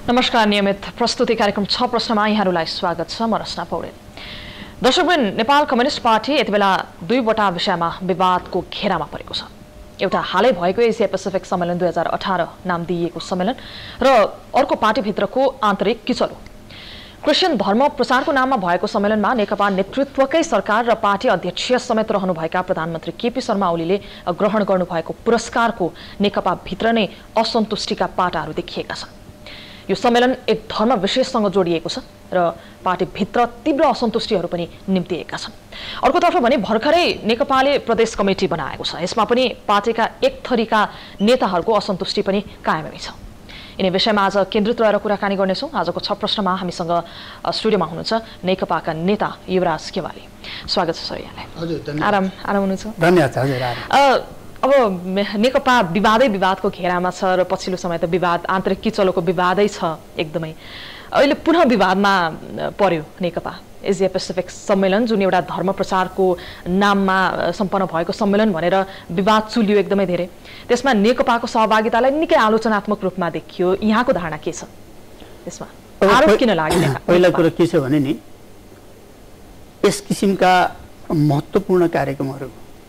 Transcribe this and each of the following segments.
नमस्कार। नियमित प्रस्तुति कार्यक्रम 6 प्रश्नमा यहाँहरूलाई स्वागत छ। म रचना पौडेल। दर्शकवृन्द, नेपाल कम्युनिस्ट पार्टी यतिबेला दुईवटा विषयमा विवादको घेरामा परेको छ। एउटा हालै भएको एसिया पेसिफिक सम्मेलन 2018 नाम दिइएको सम्मेलन र अर्को पार्टीभित्रको आन्तरिक किचलो। क्रिश्चियन धर्म प्रचारको नाममा भएको सम्मेलनमा नेकपा नेतृत्वकै सरकार र पार्टी अध्यक्ष समेत रहनुभएका प्रधानमन्त्री केपी शर्मा ओलीले ग्रहण गर्नुभएको पुरस्कारको नेकपा भित्र नै असन्तुष्टिका पाटाहरू देखिएका छन्। यो सम्मेलन एक धर्म विशेषसँग जोडिएको छ र पार्टीभित्र तीव्र असन्तुष्टिहरू पनि निम्तिएका छन्। अर्कोतर्फ भने भर्खरै नेकपाले प्रदेश कमिटी बनाएको छ। यसमा पनि पार्टीका एक थरीका नेताहरूको असन्तुष्टि पनि कायमै छ। यिनै विषयमा आज केन्द्रित रहेर कुराकानी गर्नेछौँ। आजको 6 प्रश्नमा हामीसँग स्टुडियोमा हुनुहुन्छ नेकपाका नेता युवराज केवाली। स्वागत छ सर यहाँलाई। हजुर, आराम हुन्छ। धन्यवाद हजुर। अब नेकपा विवादको घेरामा छ र पछिल्लो समय त विवाद आन्तरिक किचलोको विवादै छ एकदमै। अहिले पुनः विवादमा पर्यो नेकपा। एसिया पेसिफिक सम्मेलन जुन एउटा धर्म प्रचारको नाममा सम्पन्न भएको सम्मेलन भनेर विवाद चुलियो एकदमै धेरै। त्यसमा नेकपाको सहभागितालाई निकै आलोचनात्मक रूपमा देखियो। यहाँको धारणा के छ त्यसमा? आरोप किन लाग्यो? पहिला कुरा के छ भने नि, यस किसिमका महत्त्वपूर्ण कार्यक्रमहरू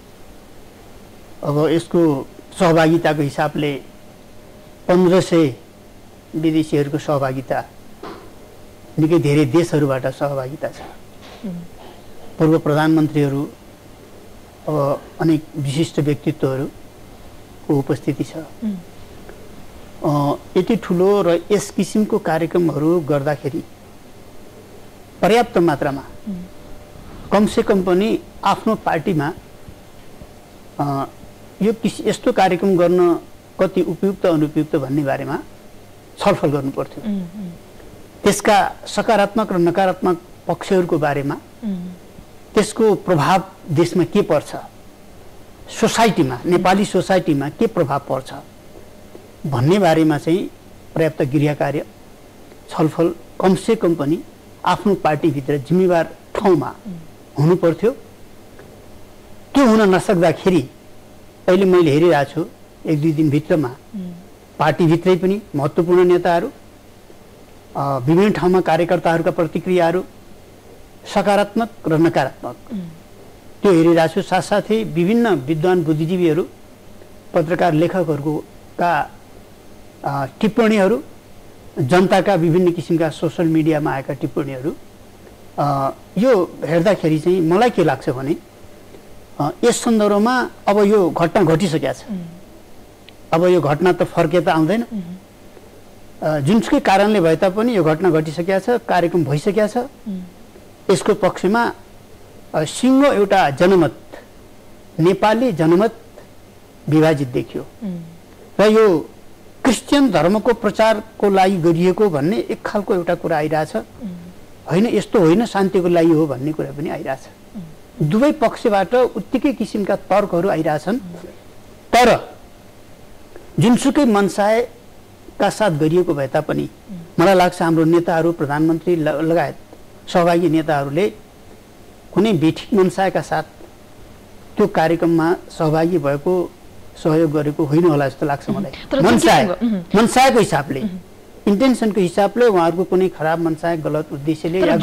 अब यसको सहभागिताको हिसाबले 1500 विदेशीहरूको सहभागिता, निकै धेरै देशहरूबाट सहभागिता छ। पूर्व प्रधानमन्त्रीहरू, अब अनेक विशिष्ट व्यक्तित्वहरूको उपस्थिति छ। यति ठुलो र यस किसिमको कार्यक्रमहरू गर्दाखेरि पर्याप्त मात्रामा कमसेकम पनि आफ्नो पार्टीमा यस्तो कार्यक्रम गर्न कति उपयुक्त अनुपयुक्त भन्ने बारेमा छलफल गर्नु पर्थ्यो। त्यसका सकारात्मक र नकारात्मक पक्षहरूको बारेमा, त्यसको प्रभाव देशमा के पर्छ, सोसाइटीमा, नेपाली सोसाइटीमा के प्रभाव पर्छ भन्ने बारेमा चाहिँ पर्याप्त गृह कार्य छलफल कमसेकम पनि आफ्नो पार्टीभित्र जिम्मेवार ठाउँमा हुनु पर्थ्यो। त्यो हुन नसक्दाखेरि अहिले मैले हेरिरहेको छु 1-2 दिनभित्रमा पार्टीभित्रै पनि महत्त्वपूर्ण नेताहरू, विभिन्न ठाउँमा कार्यकर्ताहरूका प्रतिक्रियाहरू सकारात्मक र नकारात्मक त्यो हेरिरहेको छु। साथसाथै विभिन्न विद्वान बुद्धिजीवीहरू, पत्रकार लेखकहरूका टिप्पणीहरू, जनताका विभिन्न किसिमका सोसल मिडियामा आएका टिप्पणीहरू, यो हेर्दाखेरि चाहिँ मलाई के लाग्छ भने यस सन्दर्भमा अब यो घटना घटिसकेको छ। अब यो घटना त फर्के त आउँदैन। जुनसुकै कारणले भए तापनि यो घटना घटिसकेको छ, कार्यक्रम भइसकेको छ। यसको पक्षमा सिङ्गो एउटा जनमत, नेपाली जनमत विभाजित देखियो र यो क्रिश्चियन धर्मको प्रचारको लागि गरिएको भन्ने एक खालको एउटा कुरा आइरहेछ। होइन, यस्तो होइन, शान्तिको लागि हो भन्ने कुरा पनि आइरहेछ। दुवै पक्षबाट उत्तिकै किसिमका तर्कहरू आइरहेछन्। तर जुनसुकै मनसायका साथ गरिएको भए तापनि मलाई लाग्छ हाम्रो नेताहरू, प्रधानमन्त्री लगायत सहभागी नेताहरूले कुनै बेठिक मनसायका साथ त्यो कार्यक्रममा सहभागी भएको, सहयोग गरेको होइन होला जस्तो लाग्छ मलाई। मनसायको हिसाबले, इन्टेन्सनको हिसाबले उहाँहरूको कुनै खराब मनसाय, गलत उद्देश्यले या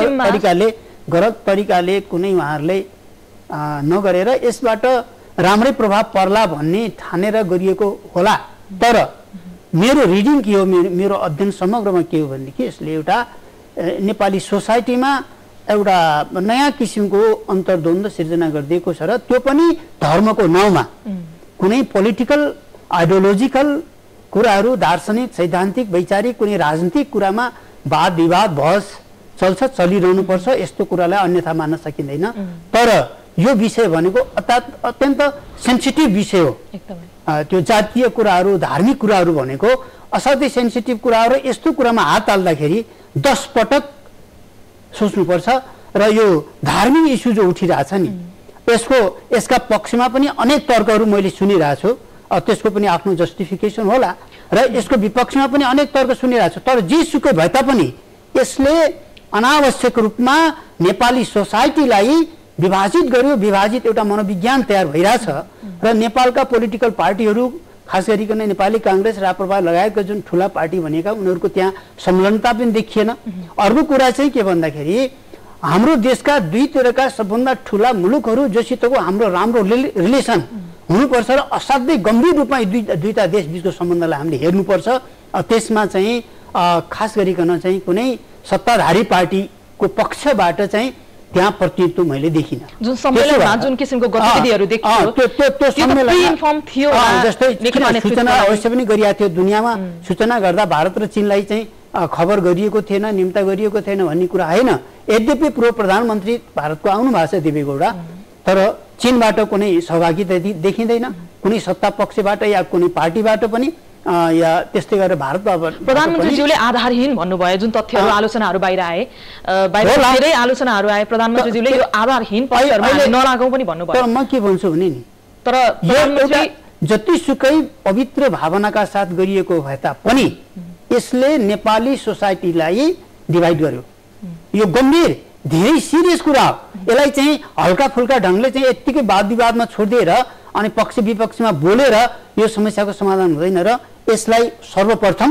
गलत तरिकाले कुनै उहाँहरूले नगरेर यसबाट राम्रै प्रभाव पर्ला भन्ने ठानेर गरिएको होला। तर मेरो रिडिङ के हो, मेरो अध्ययन समग्रमा के हो भनेदेखि यसले एउटा नेपाली सोसाइटीमा एउटा नयाँ किसिमको अन्तर्द्वन्द्व सिर्जना गरिदिएको छ र त्यो पनि धर्मको नाउँमा कुनै पोलिटिकल आइडियोलोजिकल कुराहरू, दार्शनिक, सैद्धान्तिक, वैचारिक कुनै राजनीतिक कुरामा वाद विवाद बहस चलिरहनुपर्छ। यस्तो कुरालाई अन्यथा मान्न सकिँदैन। तर यो विषय भनेको अत्यन्त सेन्सिटिभ विषय हो। त्यो जातीय कुराहरू, धार्मिक कुराहरू भनेको असाध्यै सेन्सिटिभ कुराहरू। यस्तो कुरामा हात हाल्दाखेरि 10 पटक सोच्नुपर्छ। र यो धार्मिक इस्यु जो उठिरहेछ नि, यसका पक्षमा पनि अनेक तर्कहरू मैले सुनिरहेको छु। त्यसको पनि आफ्नो जस्टिफिकेसन होला र यसको विपक्षमा पनि अनेक तर्क सुनिरहेको छु। तर जेसुकै भए तापनि यसले अनावश्यक रूपमा नेपाली सोसाइटीलाई विभाजित गर्यो। विभाजित एउटा मनोविज्ञान तयार भइरहेछ र नेपालका पोलिटिकल पार्टीहरू खास गरिकन नेपाली काङ्ग्रेस राप्रपा लगायतका जुन ठुला पार्टी भनेका उनीहरूको त्यहाँ संलग्नता पनि देखिएन। अर्को कुरा चाहिँ के भन्दाखेरि हाम्रो देशका दुईतिरका सबभन्दा ठुला मुलुकहरू जोसितको हाम्रो राम्रो रिलेसन हुनुपर्छ र असाध्यै गम्भीर रूपमा दुईटा देश बीचको सम्बन्धलाई हामीले हेर्नुपर्छ। त्यसमा चाहिँ खास गरिकन चाहिँ कुनै सत्ताधारी पार्टीको पक्षबाट चाहिँ त्यहाँ प्रतिनिधित्व मैले देखिनँ। जुन सम्मेलनमा जुन किसिमको गतिविधिहरू देखियो त्यो सम्मेलन थियो जस्तै सूचना अवश्य पनि गरिएको थियो। दुनियाँमा सूचना गर्दा भारत र चीनलाई चाहिँ खबर गरिएको थिएन, निम्ता गरिएको थिएन भन्ने कुरा होइन। यद्यपि पूर्व प्रधानमन्त्री भारतको आउनु भएको छ देवेगौडा, तर चीनबाट कुनै सहभागिता देखिँदैन, कुनै सत्ता पक्षबाट या कुनै पार्टीबाट पनि या त्यस्तै गरेर भारतमा प्रधानमन्त्रीज्यूले आधारहीन भन्नुभयो। जुन तथ्यहरू आलोचनाहरू बाहिर आए, धेरै आलोचनाहरू आए, प्रधानमन्त्रीज्यूले यो आधारहीन पक्षहरूमा नलागौँ पनि भन्नुभयो। तर म के भन्छु भने नि, तर जतिसुकै पवित्र भावनाका साथ गरिएको भए तापनि यसले नेपाली सोसाइटीलाई डिभाइड गर्यो। यो गम्भीर धेरै सिरियस कुरा हो। यसलाई चाहिँ हल्का फुल्का ढङ्गले चाहिँ यत्तिकै वाद विवादमा छोडिदिएर अनि पक्ष विपक्षमा बोलेर यो समस्याको समाधान हुँदैन र यसलाई सर्वप्रथम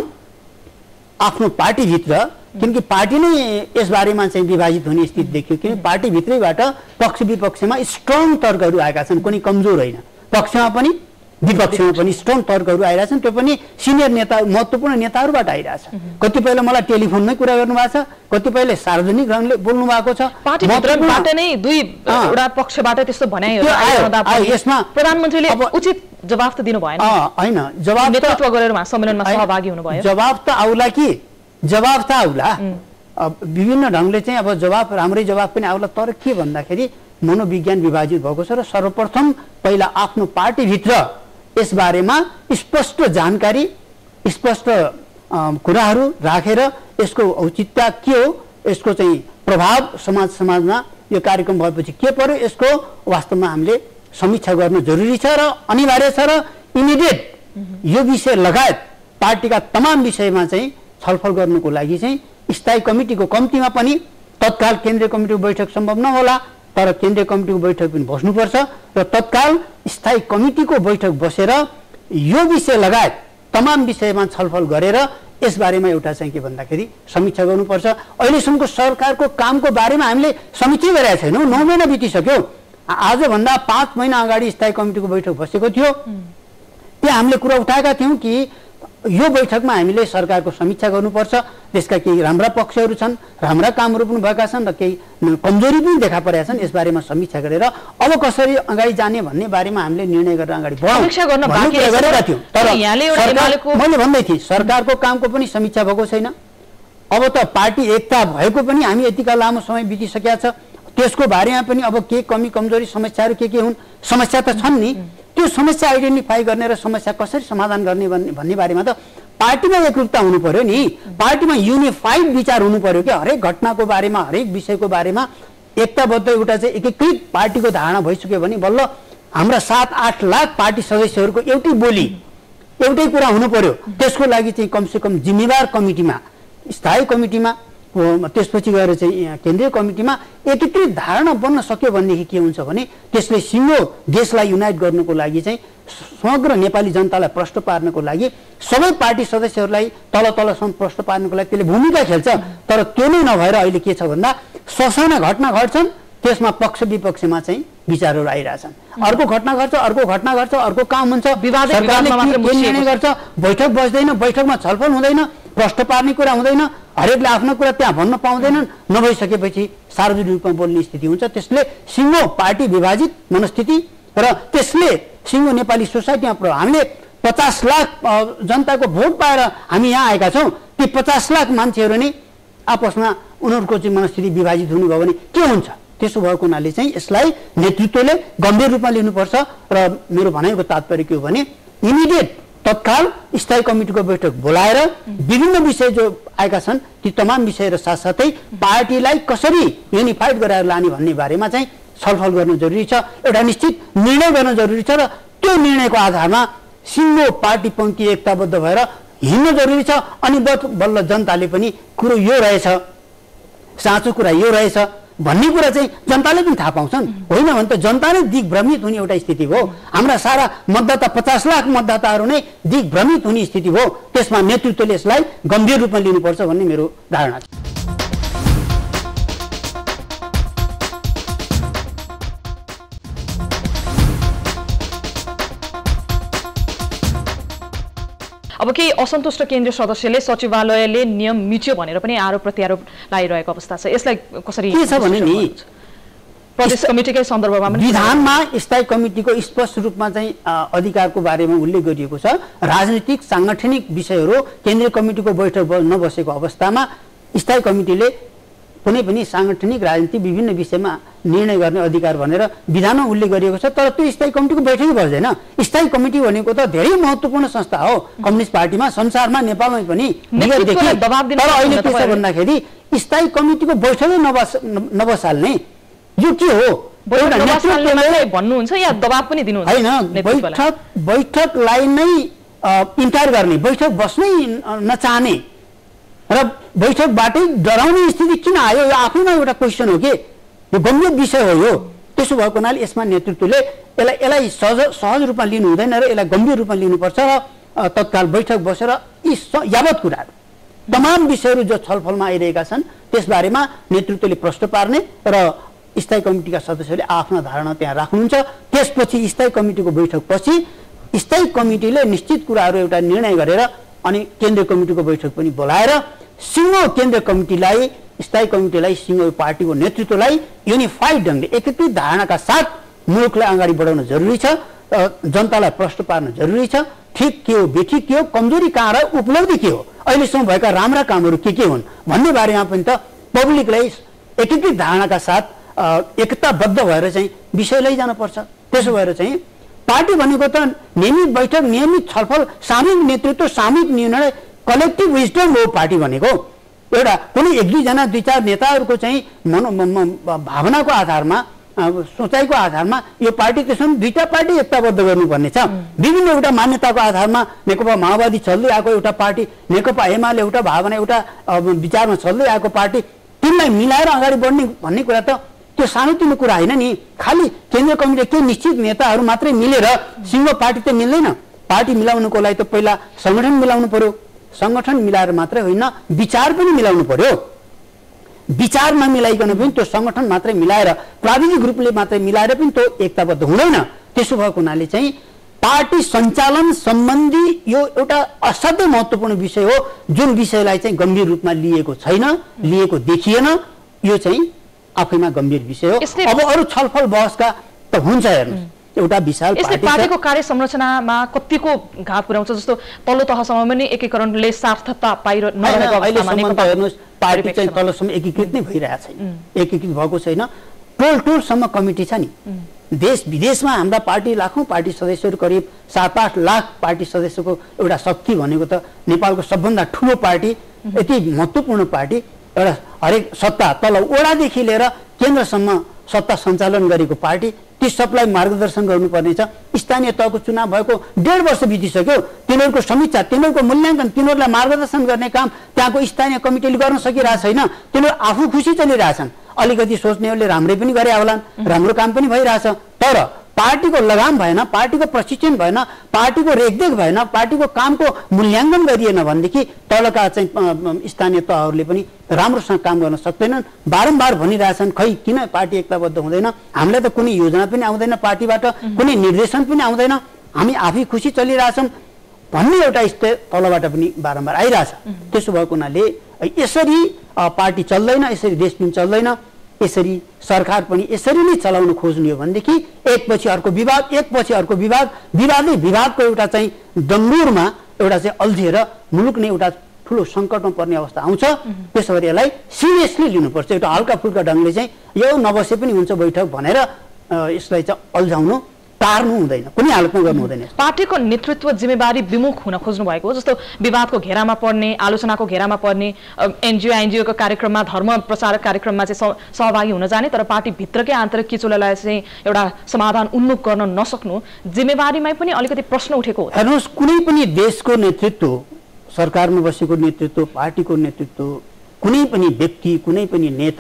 आफ्नो पार्टीभित्र, किनकि पार्टी नै यसबारेमा चाहिँ विभाजित हुने स्थिति देखियो, किनकि पार्टीभित्रैबाट पक्ष विपक्षमा स्ट्रङ तर्कहरू आएका छन्, कुनै कमजोर होइन। पक्षमा पनि विपक्षमा पनि स्ट्रङ तर्कहरू आइरहेछन्, त्यो पनि सिनियर नेता महत्त्वपूर्ण नेताहरूबाट आइरहेछ। कतिपयले मलाई टेलिफोनमै कुरा गर्नुभएको छ, कतिपयले सार्वजनिक ढङ्गले बोल्नु भएको छ। पार्टीभित्रबाट नै दुईवटा पक्षबाट त्यस्तो भनाइहरू यसमा प्रधानमन्त्रीले उचित जवाफ त दिनु भएन। होइन, जवाफ नेतृत्व गरेर सम्मेलनमा सहभागी हुनुभयो। जवाफ त आउला कि जवाफ त आउला, विभिन्न ढङ्गले चाहिँ अब जवाफ राम्रै जवाफ पनि आउला। तर के भन्दाखेरि मनोविज्ञान विभाजित भएको छ र सर्वप्रथम पहिला आफ्नो पार्टीभित्र यसबारेमा स्पष्ट जानकारी, स्पष्ट कुराहरू राखेर यसको औचित्य के हो, यसको चाहिँ प्रभाव समाजमा यो कार्यक्रम भएपछि के पर्यो, यसको वास्तवमा हामीले समीक्षा गर्न जरुरी छ र अनिवार्य छ र इमिडिएट यो विषय लगायत पार्टीका तमाम विषयमा चाहिँ छलफल गर्नुको लागि चाहिँ स्थायी कमिटीको कम्तीमा पनि तत्काल केन्द्रीय कमिटीको बैठक सम्भव नहोला, तर केन्द्रीय कमिटीको बैठक पनि बस्नुपर्छ र तत्काल स्थायी कमिटीको बैठक बसेर यो विषय लगायत तमाम विषयमा छलफल गरेर यसबारेमा एउटा चाहिँ के भन्दाखेरि समीक्षा गर्नुपर्छ। अहिलेसम्मको सरकारको कामको बारेमा हामीले समीक्षा गरेका छैनौँ। 9 महिना बितिसक्यो। आजभन्दा 5 महिना अगाडि स्थायी कमिटीको बैठक बसेको थियो। त्यहाँ हामीले कुरा उठाएका थियौँ कि यो बैठकमा हामीले सरकारको समीक्षा गर्नुपर्छ, त्यसका केही राम्रा पक्षहरू छन्, राम्रा कामहरू पनि भएका छन् र केही कमजोरी पनि देखा परेका छन्। यसबारेमा समीक्षा गरेर अब कसरी अगाडि जाने भन्ने बारेमा हामीले निर्णय गरेर अगाडि बढाउँ गरेका थियौँ। तर मैले भन्दै थिएँ सरकारको कामको पनि समीक्षा भएको छैन। अब त पार्टी एकता भएको पनि हामी यतिका लामो समय बितिसकेका छ, त्यसको बारेमा पनि अब के कमी कमजोरी समस्याहरू के हुन्, समस्या त छन् नि, त्यो समस्या आइडेन्टिफाई गर्ने र समस्या कसरी समाधान गर्ने भन्ने बारेमा त पार्टीमा एकरूपता हुनु पर्यो नि। पार्टीमा युनिफाइड विचार हुनु पर्यो कि हरेक घटनाको बारेमा, हरेक विषयको बारेमा एकताबद्ध एउटा चाहिँ एकीकृत पार्टीको धारणा भइसक्यो भने बल्ल हाम्रा 7-8 लाख पार्टी सदस्यहरूको एउटै बोली, एउटै कुरा हुनु पर्यो। त्यसको लागि चाहिँ कमसेकम जिम्मेवार कमिटीमा, स्थायी कमिटीमा, त्यसपछि गएर चाहिँ केन्द्रीय कमिटीमा एकीकृत धारणा बन्न सक्यो भनेदेखि के हुन्छ भने त्यसले सिङ्गो देशलाई युनाइट गर्नुको लागि चाहिँ समग्र नेपाली जनतालाई प्रश्न पार्नको लागि सबै पार्टी सदस्यहरूलाई तल तलसम्म प्रश्न पार्नुको लागि त्यसले भूमिका खेल्छ। तर त्यो नै नभएर अहिले के छ भन्दा ससाना घटना घट्छन्, त्यसमा पक्ष विपक्षमा चाहिँ विचारहरू आइरहेछन्। अर्को घटना घट्छ, अर्को घटना घट्छ, अर्को काम हुन्छ, सरकारले के निर्णय गर्छ, बैठक बस्दैन, बैठकमा छलफल हुँदैन, प्रश्न पार्ने कुरा हुँदैन, हरेकले आफ्नो कुरा त्यहाँ भन्न पाउँदैनन्। नभइसकेपछि सार्वजनिक रूपमा बोल्ने स्थिति हुन्छ। त्यसले सिङ्गो पार्टी विभाजित मनस्थिति र त्यसले सिङ्गो नेपाली सोसाइटीमा प्रभाव। हामीले 50 लाख जनताको भोट पाएर हामी यहाँ आएका छौँ। ती 50 लाख मान्छेहरू नै आपसमा उनीहरूको चाहिँ मनस्थिति विभाजित हुनुभयो भने के हुन्छ? त्यसो भएको हुनाले चाहिँ यसलाई नेतृत्वले गम्भीर रूपमा लिनुपर्छ र मेरो भनाइको तात्पर्य के हो भने इमिडिएट तत्काल स्थायी कमिटीको बैठक बोलाएर विभिन्न विषय जो आएका छन् ती तमाम विषय र साथसाथै पार्टीलाई कसरी युनिफाइड गराएर लाने भन्ने बारेमा चाहिँ छलफल गर्नु जरुरी छ। एउटा निश्चित निर्णय गर्न जरुरी छ र त्यो निर्णयको आधारमा सिङ्गो पार्टी पङ्क्ति एकताबद्ध भएर हिँड्नु जरुरी छ। अनि बल्ल जनताले पनि कुरो यो रहेछ, साँचो कुरा यो रहेछ, भन्ने कुरा चाहिँ जनताले पनि थाहा पाउँछन्। होइन भने त जनता नै दिग्भ्रमित हुने एउटा स्थिति हो। हाम्रा सारा मतदाता 50 लाख मतदाताहरू नै दिग्भ्रमित हुने स्थिति हो। त्यसमा नेतृत्वले यसलाई गम्भीर रूपमा लिनुपर्छ भन्ने मेरो धारणा छ। अब केही असन्तुष्ट केन्द्रीय सदस्यले सचिवालयले नियम मिच्यो भनेर पनि आरोप प्रत्यारोप लागिरहेको अवस्था छ। यसलाई कसरी के छ भने नि प्रदेश कमिटीकै सन्दर्भमा पनि विधानमा स्थायी कमिटीको स्पष्ट रूपमा चाहिँ अधिकारको बारेमा उल्लेख गरिएको छ। राजनीतिक सांगठनिक विषयहरू केन्द्रीय कमिटीको बैठक नबसेको अवस्थामा स्थायी कमिटीले कुनै पनि सांगठनिक राजनीतिक विभिन्न विषयमा निर्णय गर्ने अधिकार भनेर विधानमा उल्लेख गरिएको छ। तर त्यो स्थायी कमिटीको बैठकै बस्दैन। स्थायी कमिटी भनेको त धेरै महत्त्वपूर्ण संस्था हो कम्युनिस्ट पार्टीमा, संसारमा, नेपालमै पनि। तर अहिले के छ भन्दाखेरि स्थायी कमिटीको बैठकै नबसाल्ने यो के हो? भन्नुहुन्छ या दबाब पनि दिनुहुन्छ? होइन, बैठकलाई नै इन्कार गर्ने, बैठक बस्नै नचाहने र बैठकबाटै डराउने स्थिति किन आयो? यो आफैमा एउटा क्वेसन हो कि यो गम्भीर विषय हो। यो त्यसो भएको हुनाले यसमा नेतृत्वले यसलाई सहज रूपमा लिनु हुँदैन र यसलाई गम्भीर रूपमा लिनुपर्छ र तत्काल बैठक बसेर यी यावत कुराहरू तमाम विषयहरू जो छलफलमा आइरहेका छन् त्यसबारेमा नेतृत्वले प्रश्न पार्ने र स्थायी कमिटीका सदस्यले आफ्ना धारणा त्यहाँ राख्नुहुन्छ। त्यसपछि स्थायी कमिटीको बैठकपछि स्थायी कमिटीले निश्चित कुराहरू एउटा निर्णय गरेर अनि केन्द्रीय कमिटीको बैठक पनि बोलाएर सिङ्गो केन्द्रीय कमिटीलाई, स्थायी कमिटीलाई, सिङ्गो पार्टीको नेतृत्वलाई युनिफाइड ढङ्गले एकीकृत धारणाका साथ मुलुकलाई अगाडि बढाउन जरुरी छ। जनतालाई प्रश्न पार्न जरुरी छ। ठिक के हो, बेठिक के हो, कमजोरी कहाँ र उपलब्धि के हो, अहिलेसम्म भएका राम्रा कामहरू के हुन् भन्ने बारेमा पनि त पब्लिकलाई एकीकृत धारणाका साथ एकताबद्ध भएर चाहिँ विषय लैजानुपर्छ। त्यसो भएर चाहिँ पार्टी भनेको त नियमित बैठक, नियमित छलफल, सामूहिक नेतृत्व, सामूहिक निर्णय, कलेक्टिभ विजडम हो पार्टी भनेको। एउटा कुनै एक दुईजना दुई चार नेताहरूको चाहिँ भावनाको आधारमा, सोचाइको आधारमा यो पार्टी त्यसो दुईटा पार्टी एकताबद्ध गर्नुपर्ने छ। विभिन्न एउटा मान्यताको आधारमा नेकपा माओवादी चल्दै आएको एउटा पार्टी, नेकपा एमाले एउटा भावना, एउटा विचारमा चल्दै आएको पार्टी, तिनलाई मिलाएर अगाडि बढ्ने भन्ने कुरा त त्यो सानोतिनो कुरा होइन नि। खालि केन्द्रीय कमिटीले के निश्चित नेताहरू मात्रै मिलेर सिङ्गो पार्टी त मिल्दैन। पार्टी मिलाउनुको लागि त पहिला सङ्गठन मिलाउनु पर्यो। सङ्गठन मिलाएर मात्रै होइन, विचार पनि मिलाउनु पर्यो। विचार नमिलाइकन पनि त्यो सङ्गठन मात्रै मिलाएर, प्राविधिक रूपले मात्रै मिलाएर पनि त्यो एकताबद्ध हुँदैन। त्यसो भएको हुनाले चाहिँ पार्टी सञ्चालन सम्बन्धी यो एउटा असाध्यै महत्त्वपूर्ण विषय हो जुन विषयलाई चाहिँ गम्भीर रूपमा लिएको छैन, लिएको देखिएन। यो चाहिँ आफैमा गम्भीर विषय हो। अब अरू छलफल बहसका त हुन्छ हेर्नुहोस्, एउटा विशाल पार्टीको कार्य संरचनामा कतिको घात पुर्याउँछ। जस्तो तल्लो तहसम्म पनि एकीकरणले सार्थकता पाइरहेको अवस्थामा हेर्नुहोस्, पार्टी चाहिँ तलसम्म एकीकृत नै भइरहेको छैन, एकीकृत भएको छैन। टोलसम्म कमिटी छ नि। देश विदेशमा हाम्रा पार्टी लाखौँ पार्टी सदस्यहरू, करिब 7-8 लाख पार्टी सदस्यको एउटा शक्ति भनेको त नेपालको सबभन्दा ठुलो पार्टी, यति महत्त्वपूर्ण पार्टी, एउटा हरेक सत्ता तल वडादेखि लिएर केन्द्रसम्म सत्ता सञ्चालन गरेको पार्टी, ती सबलाई मार्गदर्शन गर्नुपर्ने छ। स्थानीय तहको चुनाव भएको 1.5 वर्ष बितिसक्यो। तिनीहरूको समीक्षा, तिनीहरूको मूल्याङ्कन, तिनीहरूलाई मार्गदर्शन गर्ने काम त्यहाँको स्थानीय कमिटीले गर्न सकिरहेको छैन। तिनीहरू आफू खुसी चलिरहेछन्। अलिकति सोच्नेहरूले राम्रै पनि गरे होलान्, राम्रो काम पनि भइरहेछ। तर पार्टीको लगाम भएन, पार्टीको प्रशिक्षण भएन, पार्टीको रेखदेख भएन, पार्टीको कामको मूल्याङ्कन गरिएन भनेदेखि तलका चाहिँ स्थानीय तहहरूले पनि राम्रोसँग काम गर्न सक्दैनन्। बारम्बार भनिरहेछन्, खै किन पार्टी एकताबद्ध हुँदैन, हामीलाई त कुनै योजना पनि आउँदैन, पार्टीबाट कुनै निर्देशन पनि आउँदैन, हामी आफै खुसी चलिरहेछौँ भन्ने एउटा स्थिति तलबाट पनि बारम्बार आइरहेछ। त्यसो भएको हुनाले यसरी पार्टी चल्दैन, यसरी देश पनि चल्दैन। यसरी सरकार पनि यसरी नै चलाउन खोज्ने हो भनेदेखि एकपछि अर्को विवाद, एकपछि अर्को विवाद, विवादै विवादको एउटा चाहिँ डङ्गुरमा एउटा चाहिँ अल्झिएर मुलुक नै एउटा ठुलो सङ्कटमा पर्ने अवस्था आउँछ। त्यसो गरी यसलाई सिरियसली लिनुपर्छ। एउटा हल्का फुल्का ढङ्गले चाहिँ यो नबसे पनि हुन्छ बैठक भनेर यसलाई चाहिँ अल्झाउनु, टार्नु हुँदैन, कुनै हालतमा गर्नु हुँदैन। पार्टीको नेतृत्व जिम्मेवारी विमुख हुन खोज्नु भएको हो। जस्तो विवादको घेरामा पर्ने, आलोचनाको घेरामा पर्ने, एनजिओको कार्यक्रममा, धर्म प्रचार कार्यक्रममा चाहिँ सहभागी हुन जाने, तर पार्टीभित्रकै आन्तरिक किचोलालाई चाहिँ एउटा समाधान उन्मुख गर्न नसक्नु, जिम्मेवारीमै पनि अलिकति प्रश्न उठेको हो। हेर्नुहोस्, कुनै पनि देशको नेतृत्व, सरकारमा बसेको नेतृत्व, पार्टीको नेतृत्व, कुनै पनि व्यक्ति, कुनै पनि नेता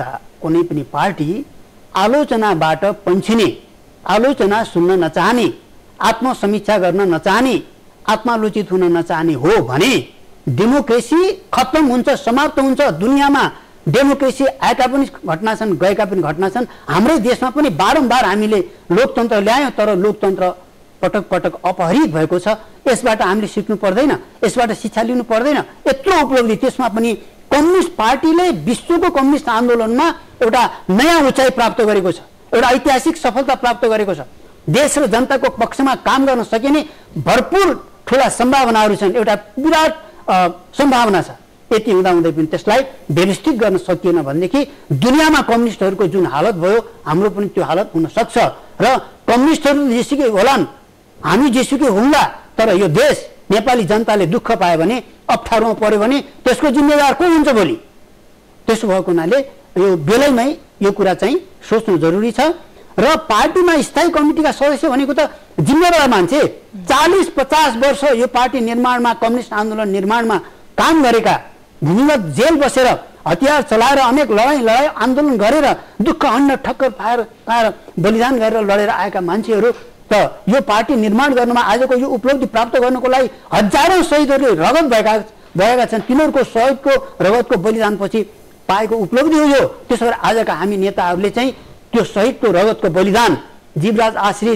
कुनै पनि पार्टी आलोचनाबाट पन्छिने, आलोचना सुन्न नचाहने, आत्मसमीक्षा गर्न नचाहने, आत्मालोचित हुन नचाहने हो भने डेमोक्रेसी खत्तम हुन्छ, समाप्त हुन्छ। दुनियाँमा डेमोक्रेसी आएका पनि घटना छन्, गएका पनि घटना छन्। हाम्रै देशमा पनि बारम्बार हामीले लोकतन्त्र ल्यायौँ, तर लोकतन्त्र पटक पटक अपहरित भएको छ। यसबाट हामीले सिक्नु पर्दैन, यसबाट शिक्षा लिनु पर्दैन? यत्रो उपलब्धि, त्यसमा पनि कम्युनिस्ट पार्टीले विश्वको कम्युनिस्ट आन्दोलनमा एउटा नयाँ उचाइ प्राप्त गरेको छ, एउटा ऐतिहासिक सफलता प्राप्त गरेको छ। देश र जनताको पक्षमा काम गर्न सकिने भरपूर ठुला सम्भावनाहरू छन्, एउटा विराट सम्भावना छ। यति हुँदाहुँदै पनि त्यसलाई व्यवस्थित गर्न सकिएन भनेदेखि दुनियाँमा कम्युनिस्टहरूको जुन हालत भयो, हाम्रो पनि त्यो हालत हुन सक्छ। र कम्युनिस्टहरू जेसुकै होलान्, हामी जेसुकै हुँला, तर यो देश नेपाली जनताले दुःख पायो भने, अप्ठ्यारोमा पर्यो भने त्यसको जिम्मेवार को हुन्छ भोलि? त्यसो भएको हुनाले यो बेलैमै यो कुरा चाहिँ सोच्नु जरुरी छ। र पार्टीमा स्थायी कमिटीका सदस्य भनेको त जिम्मेवार मान्छे, 40-50 वर्ष यो पार्टी निर्माणमा, कम्युनिस्ट आन्दोलन निर्माणमा काम गरेका, भूमिगत जेल बसेर हतियार चलाएर अनेक लडाई आन्दोलन गरेर दुःख अन्न ठक्कर पाएर बलिदान गरेर लडेर आएका मान्छेहरू त यो पार्टी निर्माण गर्नुमा, आजको यो उपलब्धि प्राप्त गर्नको लागि हजारौं शहीदहरूले रगत भएका छन्। तिनीहरूको शहीदको रगतको बलिदानपछि पाएको उपलब्धि हो यो। त्यसो भएर आजका हामी नेताहरूले चाहिँ त्यो शहीदको रगतको बलिदान, जीवराज आश्रित,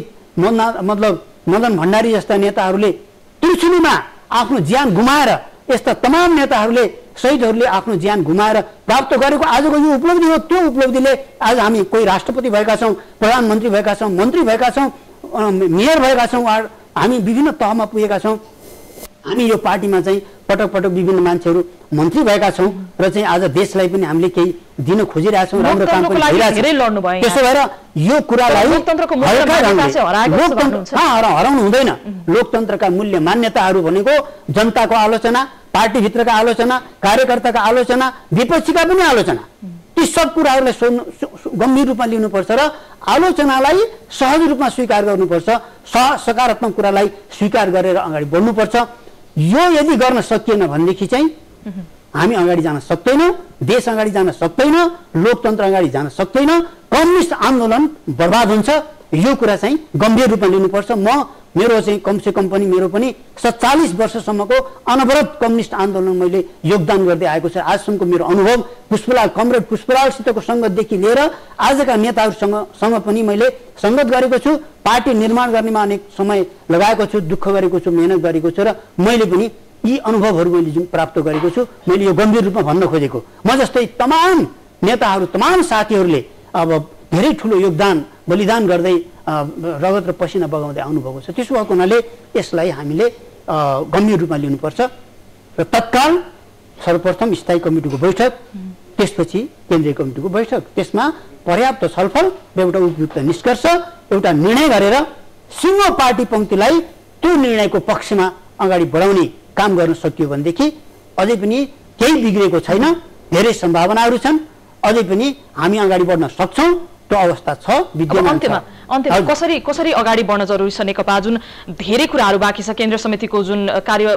मदन भण्डारी जस्ता नेताहरूले त्रिशुलीमा आफ्नो ज्यान गुमाएर, यस्ता तमाम नेताहरूले, शहीदहरूले आफ्नो ज्यान गुमाएर प्राप्त गरेको आजको यो उपलब्धि हो। त्यो उपलब्धिले आज हामी कोही राष्ट्रपति भएका छौँ, प्रधानमन्त्री भएका छौँ, मन्त्री भएका छौँ, मेयर भएका छौँ, हामी विभिन्न तहमा पुगेका छौँ। हामी यो पार्टीमा चाहिँ पटक पटक विभिन्न मान्छेहरू मन्त्री भएका छौँ र चाहिँ आज देशलाई पनि हामीले केही दिन खोजिरहेका छौँ, राम्रो काम पनि भइरहेछ। त्यसो भएर यो कुरालाई हराउनु हुँदैन। लोकतन्त्रका मूल्य मान्यताहरू भनेको जनताको आलोचना, पार्टीभित्रका आलोचना, कार्यकर्ताका आलोचना, विपक्षीका पनि आलोचना, ती सब कुराहरूलाई गम्भीर रूपमा लिनुपर्छ र आलोचनालाई सहज रूपमा स्वीकार गर्नुपर्छ। सकारात्मक कुरालाई स्वीकार गरेर अगाडि बढ्नुपर्छ। यो यदि गर्न सकिएन भनेदेखि चाहिँ हामी अगाडि जान सक्दैनौँ, देश अगाडि जान सक्दैन, लोकतन्त्र अगाडि जान सक्दैन, कम्युनिस्ट आन्दोलन बर्बाद हुन्छ। यो कुरा चाहिँ गम्भीर रूपमा लिनुपर्छ। मेरो चाहिँ कमसेकम पनि मेरो पनि 47 वर्षसम्मको अनवरत कम्युनिस्ट आन्दोलन मैले योगदान गर्दै आएको छ। आजसम्मको मेरो अनुभव पुष्पलाल, कमरेड पुष्पलालसितको सङ्गतदेखि लिएर आजका नेताहरूसँग पनि मैले सङ्गत गरेको छु। पार्टी निर्माण गर्नेमा अनेक समय लगाएको छु, दुःख गरेको छु, मेहनत गरेको छु र मैले पनि यी अनुभवहरू मैले जुन प्राप्त गरेको छु, मैले यो गम्भीर रूपमा भन्न खोजेको। म जस्तै तमाम नेताहरू, तमाम साथीहरूले अब धेरै ठुलो योगदान, बलिदान गर्दै रगत र पसिना बगाउँदै आउनुभएको छ। त्यसो भएको हुनाले यसलाई हामीले गम्भीर रूपमा लिनुपर्छ र तत्काल सर्वप्रथम स्थायी कमिटीको बैठक, त्यसपछि केन्द्रीय कमिटीको बैठक, त्यसमा पर्याप्त छलफल र एउटा उपयुक्त निष्कर्ष, एउटा निर्णय गरेर सिङ्गो पार्टी पङ्क्तिलाई त्यो निर्णयको पक्षमा अगाडि बढाउने काम गर्न सकियो भनेदेखि अझै पनि केही बिग्रेको छैन, धेरै सम्भावनाहरू छन्, अझै पनि हामी अगाडि बढ्न सक्छौँ। त्यो अवस्था छ, विद्यमान छ। अन्त्यमा कसरी अगाडि बढ्न जरुरी छ? नेकपा जुन धेरै कुराहरू बाँकी छ, केन्द्र समितिको जुन कार्य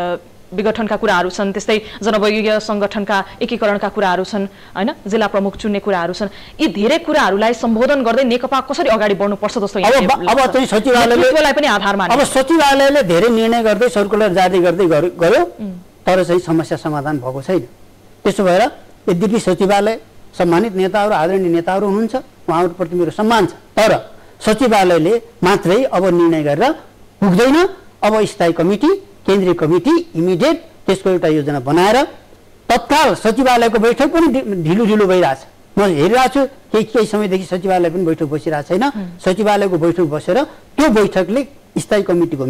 विघटनका कुराहरू छन्, त्यस्तै जनवर्गीय सङ्गठनका एकीकरणका कुराहरू छन्, होइन, जिल्ला प्रमुख चुन्ने कुराहरू छन्, यी धेरै कुराहरूलाई सम्बोधन गर्दै नेकपा कसरी अगाडि बढ्नुपर्छ जस्तो अब चाहिँ सचिवालयलाई पनि आधार माने? अब सचिवालयले धेरै निर्णय गर्दै सर्कुलर जारी गर्दै गयो, तर चाहिँ समस्या समाधान भएको छैन। त्यसो भएर यद्यपि सचिवालय सम्मानित नेताहरू, आदरणीय नेताहरू हुनुहुन्छ, उहाँहरूप्रति मेरो सम्मान छ, तर सचिवालयले मात्रै अब निर्णय गरेर पुग्दैन। अब स्थायी कमिटी, केन्द्रीय कमिटी इमिडिएट त्यसको एउटा योजना बनाएर तत्काल सचिवालयको बैठक पनि ढिलो भइरहेछ। म हेरिरहेको छु केही समयदेखि सचिवालय पनि बैठक बसिरहेको छैन। सचिवालयको बैठक बसेर त्यो बैठकले स्थायी कमिटीको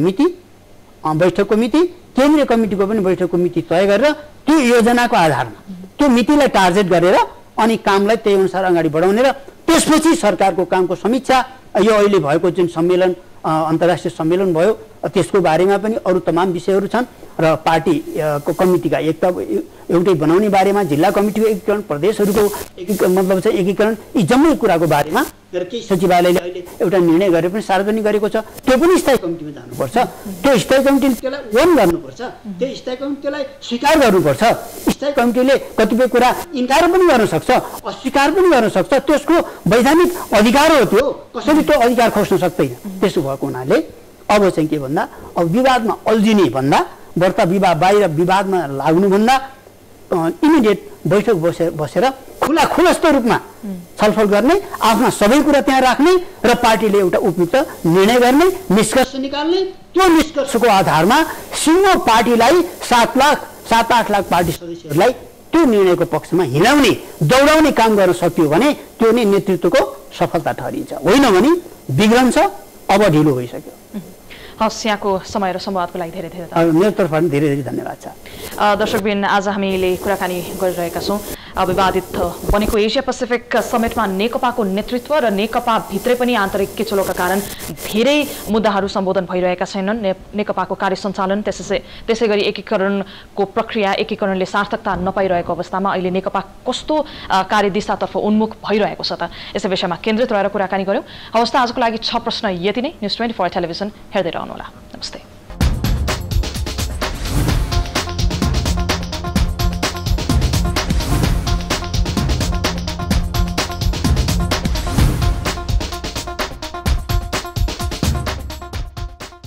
बैठकको मिति, केन्द्रीय कमिटीको पनि बैठकको मिति तय गरेर त्यो योजनाको आधारमा त्यो मितिलाई टार्गेट गरेर अनि कामलाई त्यही अनुसार अगाडि बढाउने र त्यसपछि सरकारको कामको समीक्षा, यो अहिले भएको जुन सम्मेलन, अन्तर्राष्ट्रिय सम्मेलन भयो, त्यसको बारेमा पनि अरू तमाम विषयहरू छन् र पार्टीको कमिटीका एउटै बनाउने बारेमा जिल्ला कमिटीको एकीकरण प्रदेशहरूको मतलब चाहिँ एकीकरण यी जम्मै कुराको बारेमा केही सचिवालयले अहिले एउटा निर्णय गरेर पनि सार्वजनिक गरेको छ। त्यो पनि स्थायी कमिटीमा जानुपर्छ। त्यो स्थायी कमिटीले त्यसलाई ओन गर्नुपर्छ। त्यो स्थायी कमिटीलाई स्वीकार गर्नुपर्छ। स्थायी कमिटीले कतिपय कुरा इन्कार पनि गर्न सक्छ, अस्वीकार पनि गर्न सक्छ। त्यसको वैधानिक अधिकार हो त्यो। कसैले त्यो अधिकार खोज्न सक्दैन। त्यसो भएको हुनाले अब चाहिँ के भन्दा अब विवादमा अल्झिने भन्दा बढ्ता बाहिर विवादमा लाग्नुभन्दा इमिडिएट बैठक बसेर खुलस्त रूपमा छलफल गर्ने, आफ्ना सबै कुरा त्यहाँ राख्ने र पार्टीले एउटा उपयुक्त निर्णय गर्ने, निष्कर्ष निकाल्ने। त्यो निष्कर्षको आधारमा सिङ्गो पार्टीलाई 7-8 लाख पार्टी सदस्यहरूलाई त्यो निर्णयको पक्षमा हिलाउने दौडाउने काम गर्न सकियो भने त्यो नै नेतृत्वको सफलता ठहरिन्छ। होइन भने बिग्रन्छ। अब ढिलो भइसक्यो। हस्, यहाँको समय र संवादको लागि धेरै धेरै मेरो तर्फबाट धेरै धेरै धन्यवाद छ। दर्शकबिन, आज हामीले कुराकानी गरिरहेका छौँ विवादित बनेको एसिया पेसिफिक समिटमा नेकपाको नेतृत्व र नेकपा भित्रै पनि आन्तरिक किचलोका कारण धेरै मुद्दाहरू सम्बोधन भइरहेका छैनन्। नेकपाको कार्य सञ्चालन त्यसै गरी एकीकरणको प्रक्रिया एकीकरणले सार्थकता नपाइरहेको अवस्थामा अहिले नेकपा कस्तो कार्यदिशातर्फ उन्मुख भइरहेको छ त, यसै विषयमा केन्द्रित रहेर कुराकानी गर्यौँ। हवस् त, आजको लागि 6 प्रश्न यति नै। न्युज 24 टेलिभिजन हेर्दै रहनुहोला।